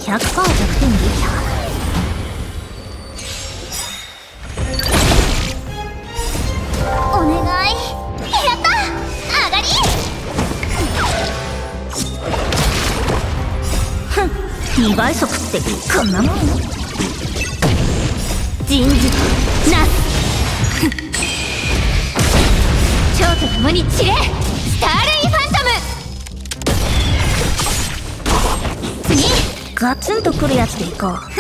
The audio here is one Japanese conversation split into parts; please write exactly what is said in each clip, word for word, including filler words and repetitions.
ひゃくパーセント 弱点撃破。お願い。やった上がり。ふん、にばい速ってこんなもん。人事なす蝶と共に散れ。スターレイファントム。次ガツンとくるやつでいこう。はっ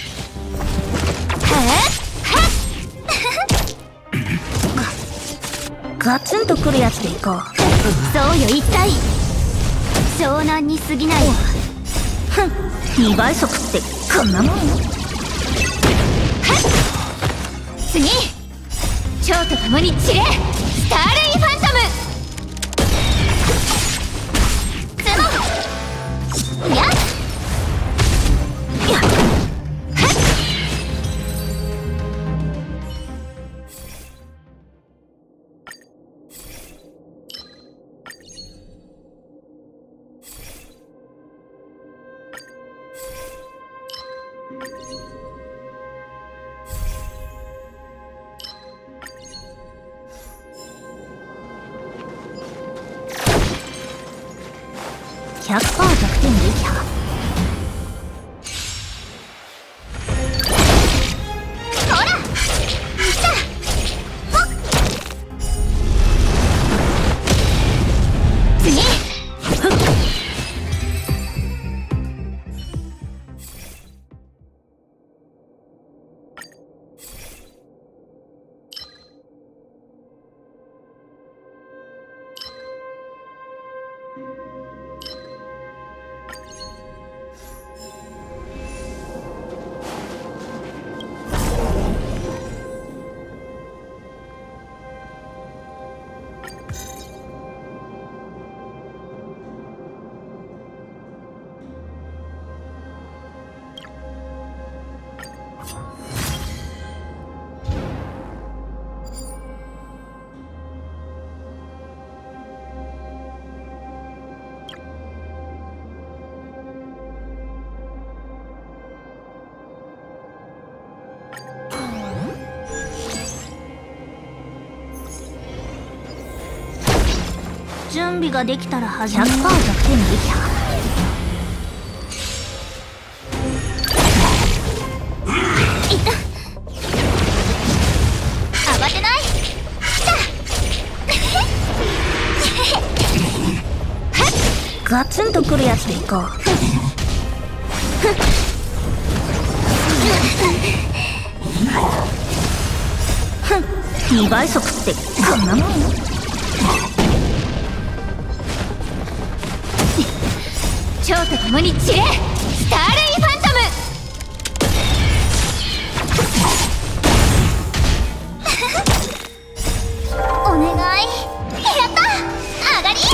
ガツンとくるやつでいこう。そうよ一体湘南に過ぎない。ふん、にばい速ってこんなもん。次蝶と共に散れ。スターレイファントム。角やっやっひゃくパーセント 弱点撃破。ほらいったほっ次ふっ準備ができたら始める。ひゃくパーセント 弱点撃破。いった慌てない。来たガツンとくるやつでいこう。ふん、にばい速ってこんなもん。蝶と共に散れ。スターレイファントム。お願い。やった上がり。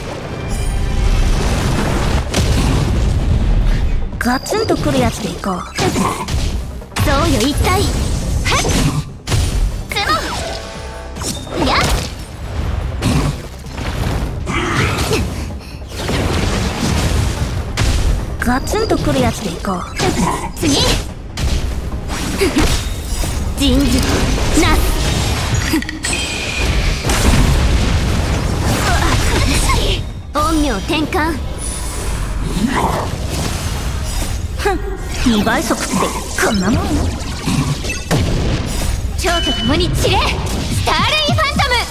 ガツンとくるやつでいこう。そうよ一体はっ角やっガツンとくるやつでいこう。次人事なす陰陽転換。ふん、にばい速ってこんなもん。蝶と共に散れ。スターレイファントム。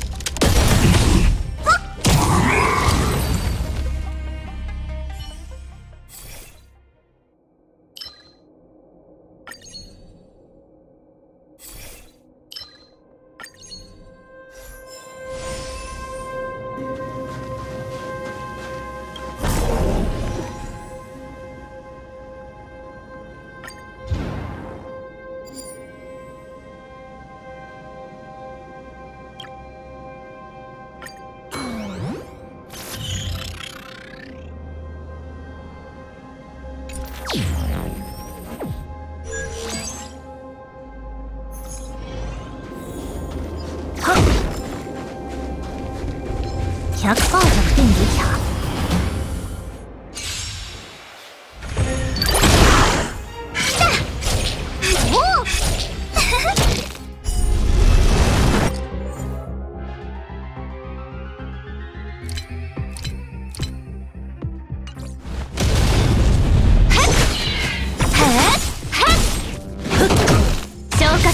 ひゃくパーセント 弱点撃破。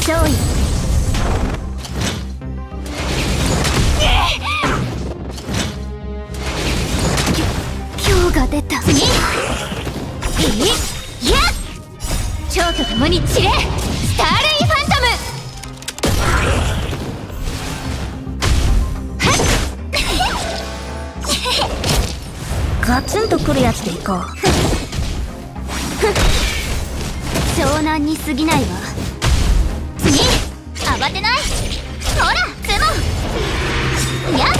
勝利。今日が出た。次。いや蝶と共に散れ、スターレイファントム。ガツンとくるやつでいこう。湘南に過ぎないわ。次。慌てない。ほらズボン。やっ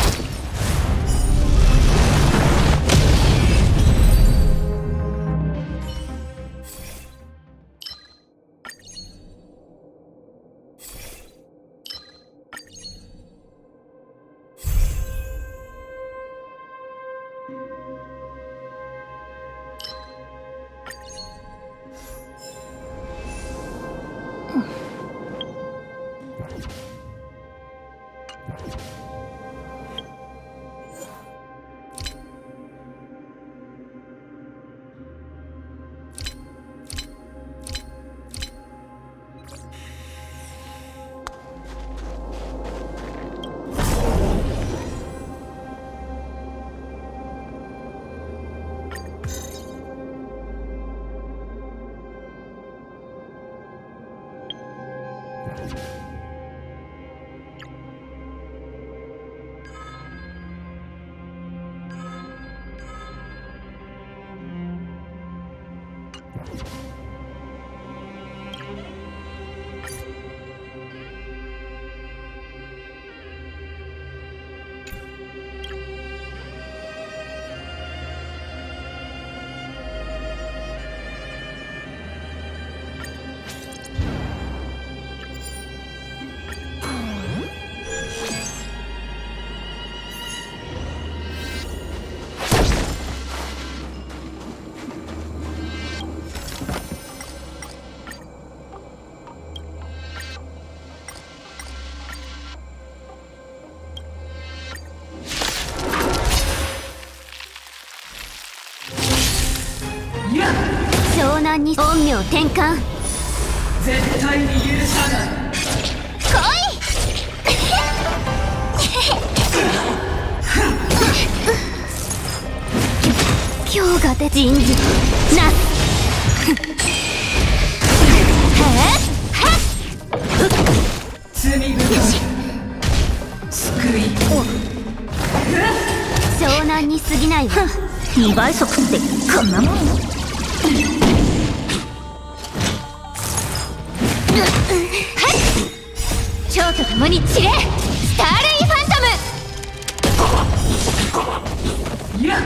湘南に陰陽転換。 絶対に許さない。 来い今日が出陣術な罪深い救い。 湘南に過ぎないわ。にばい速ってこんなもん。蝶と共に散れ、スターレイファントム。 やっ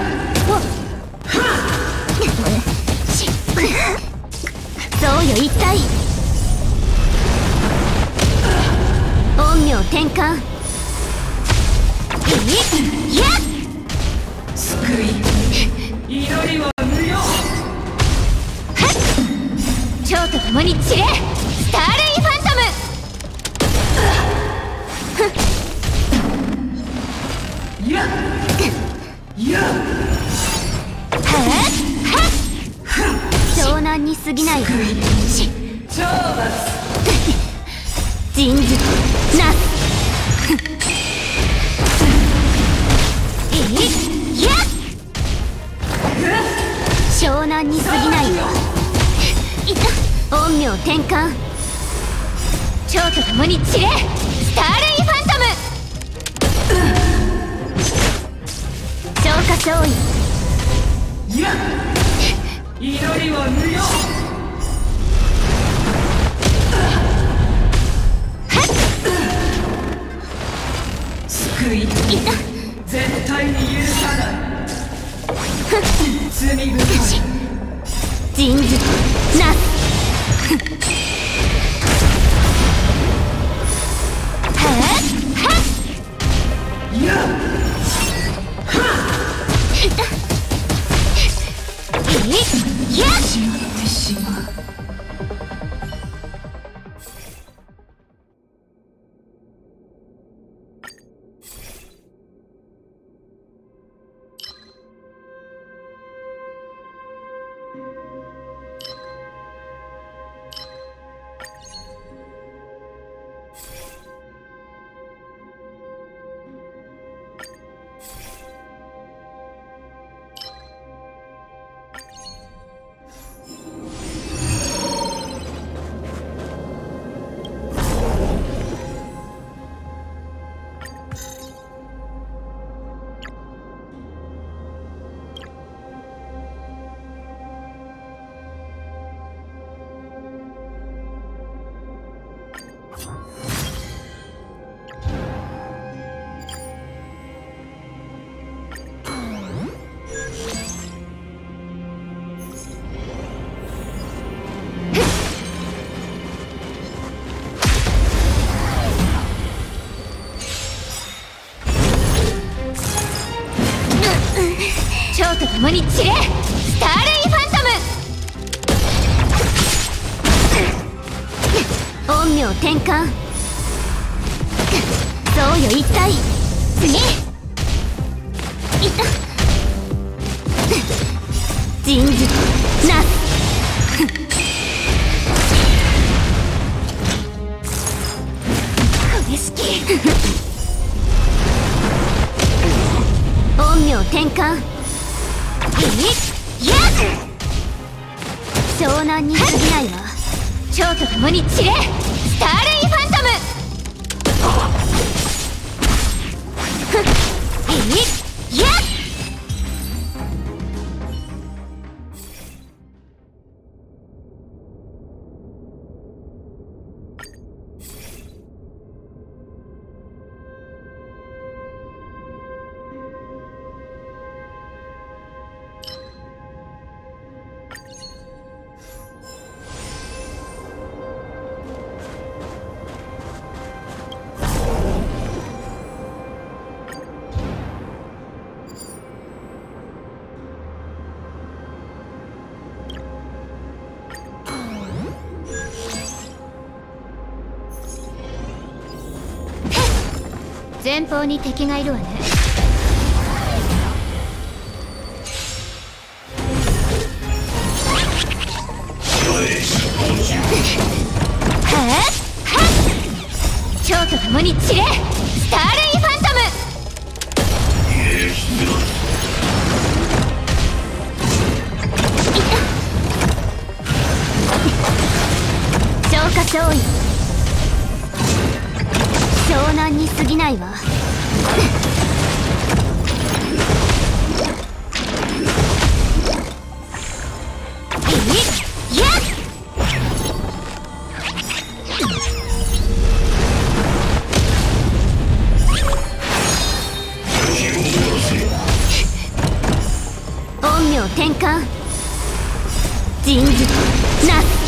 そうよ一体。陰陽転換。いや救い。祈りは無用。 蝶と共に散れ、スターレイファントム。 やっやっ湘南に過ぎないわ。 懲罰。 陣術なす。いや湘南に過ぎないわ。陰陽転換。蝶と共に散れ、スターレイファントム。消化勝利。 やっ祈りは無用。救い。絶対に許さない。罪深い陣術なす。 やっいやしまってしまう。 蝶と共に散れ、スターレイファントム。陰陽転換、贈与一体。次、いった人事なす。これしき陰陽転換、いや湘南に過ぎないわ。蝶と共に散れ、スターレイファントム。いや前方に敵がいるわね。蝶と共に散れ、スターレイファントム。消化勝利、湘南に過ぎないわ。陰陽転換、人事なす。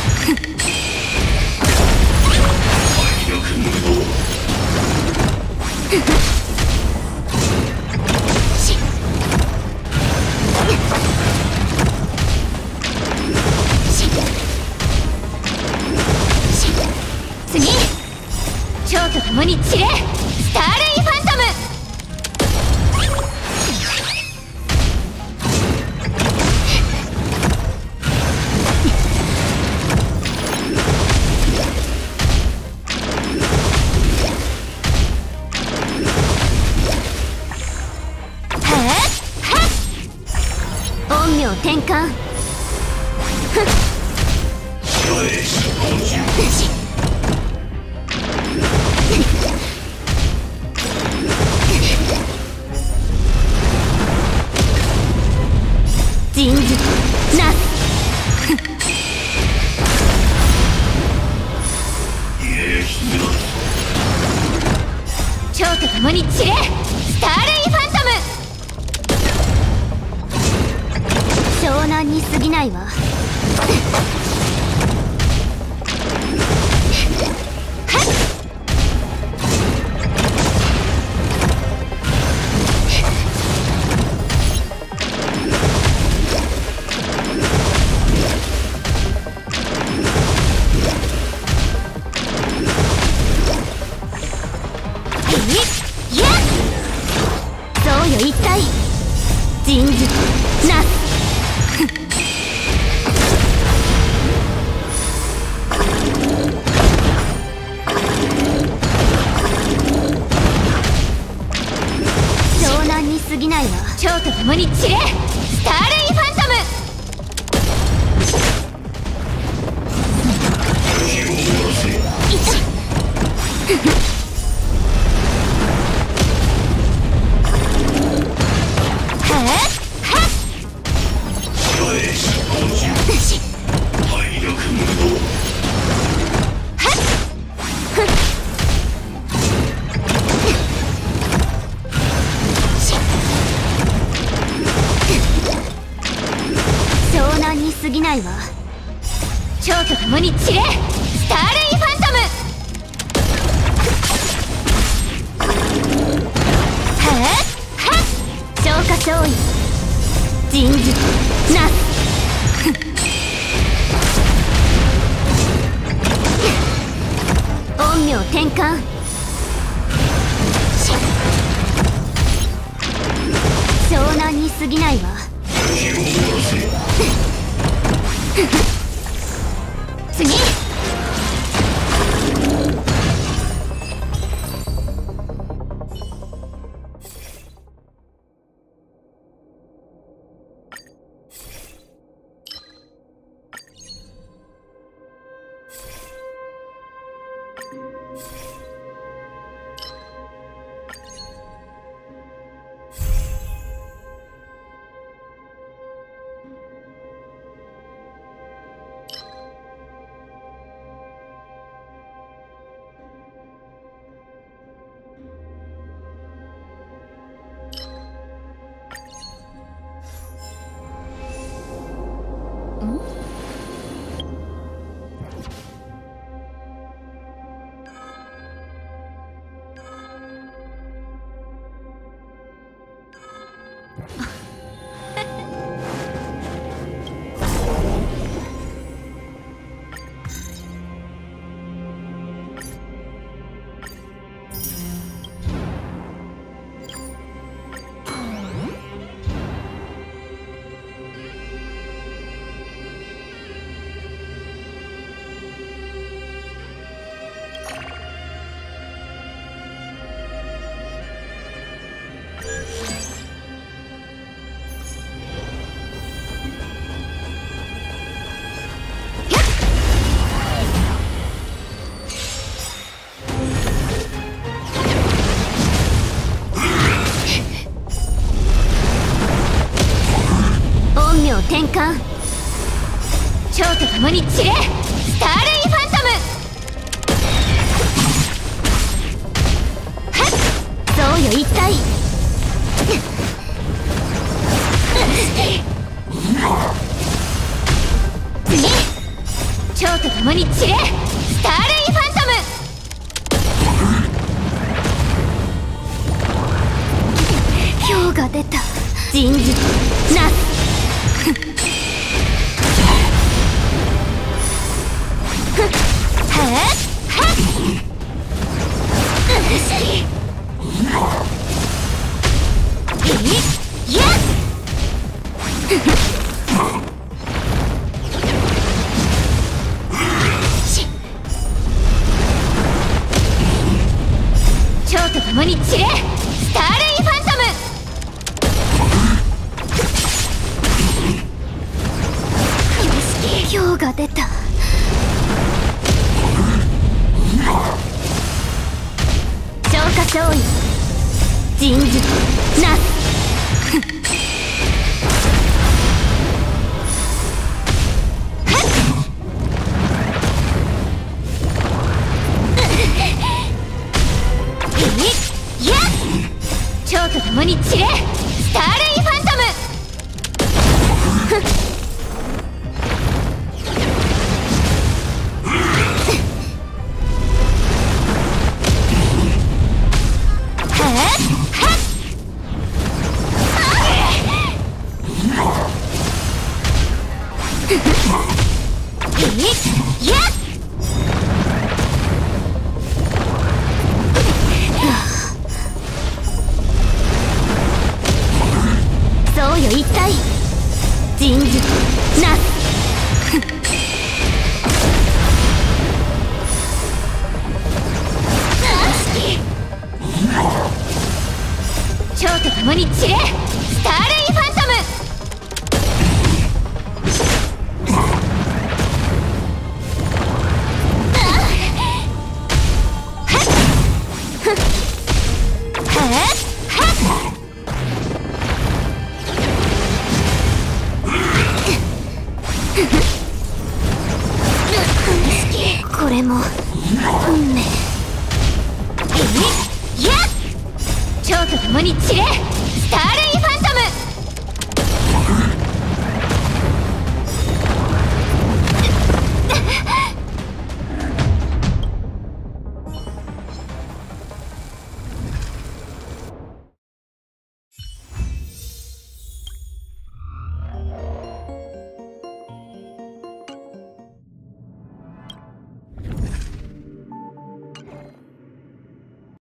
次、蝶と共に散れ、スターレイファントム。陰陽転換、人事なす。蝶と共に散れ、スターレイファントム。湘南に過ぎないわ。贈与一体、人事なす。湘南に過ぎないわ。蝶と共に散れ、スターレイファントム。いった湘南に過ぎないわ。蝶と共に散れ、スターレイファントム。はっはっ消化勝利、 人事なす陰陽転換湘南に過ぎないわ次転換蝶と共に散れスターレイファントムはっそうよ一体次蝶と共に散れスターレイファントム今日が出た人事なす蝶と共に散れスターレイファントム今日が出た消化勝利人事なす蝶と共に散れスターレイファントムそうよ一体人事なす蝶と共に散れスターレイファントムこれも